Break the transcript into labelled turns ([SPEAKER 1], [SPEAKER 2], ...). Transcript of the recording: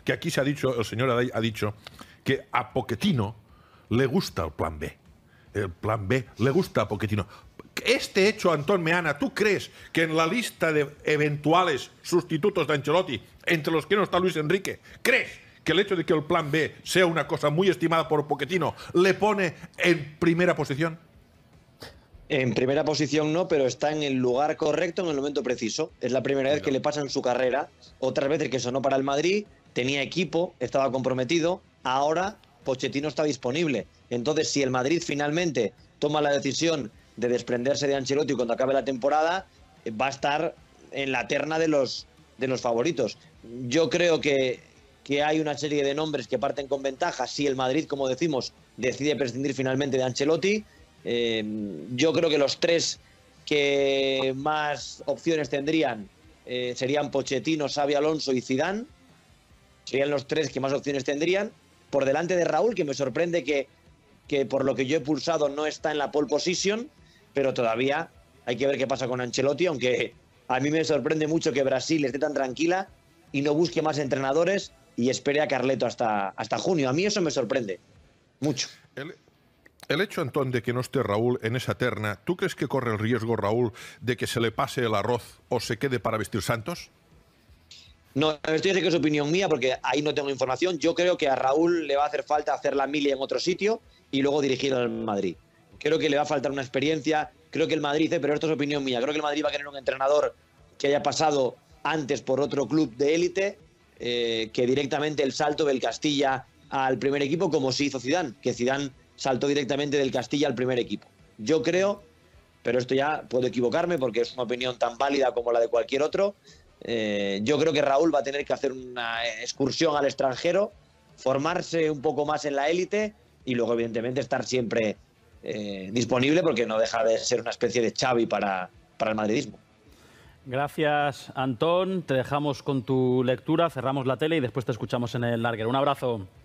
[SPEAKER 1] que aquí se ha dicho, el señor Adai ha dicho, que a Pochettino le gusta el plan B. El plan B le gusta a Pochettino. Este hecho, Antón Meana, ¿tú crees que en la lista de eventuales sustitutos de Ancelotti, entre los que no está Luis Enrique, crees que el hecho de que el plan B sea una cosa muy estimada por Pochettino le pone en primera posición?
[SPEAKER 2] En primera posición no, pero está en el lugar correcto en el momento preciso. Es la primera vez que le pasa en su carrera. Otras veces que sonó para el Madrid, tenía equipo, estaba comprometido. Ahora Pochettino está disponible. Entonces, si el Madrid finalmente toma la decisión de desprenderse de Ancelotti cuando acabe la temporada, va a estar en la terna de los favoritos. Yo creo que hay una serie de nombres que parten con ventaja. Si el Madrid, como decimos, decide prescindir finalmente de Ancelotti, yo creo que los tres que más opciones tendrían serían Pochettino, Xabi Alonso y Zidane. Serían los tres que más opciones tendrían. Por delante de Raúl, que me sorprende que por lo que yo he pulsado no está en la pole position, pero todavía hay que ver qué pasa con Ancelotti, aunque a mí me sorprende mucho que Brasil esté tan tranquila y no busque más entrenadores y espere a Carleto hasta junio. A mí eso me sorprende mucho.
[SPEAKER 1] El hecho, Antón, de que no esté Raúl en esa terna, ¿tú crees que corre el riesgo, Raúl, de que se le pase el arroz o se quede para vestir santos?
[SPEAKER 2] No, esto ya sé que es opinión mía porque ahí no tengo información. Yo creo que a Raúl le va a hacer falta hacer la mili en otro sitio y luego dirigir al Madrid. Creo que le va a faltar una experiencia. Creo que el Madrid, pero esto es opinión mía, creo que el Madrid va a querer un entrenador que haya pasado antes por otro club de élite, que directamente el salto del Castilla al primer equipo, como se hizo Zidane, que Zidane saltó directamente del Castilla al primer equipo. Yo creo, pero esto ya puedo equivocarme porque es una opinión tan válida como la de cualquier otro, yo creo que Raúl va a tener que hacer una excursión al extranjero, formarse un poco más en la élite y luego evidentemente estar siempre disponible, porque no deja de ser una especie de Xavi para el madridismo.
[SPEAKER 3] Gracias, Antón. Te dejamos con tu lectura, cerramos la tele y después te escuchamos en el Larguero. Un abrazo.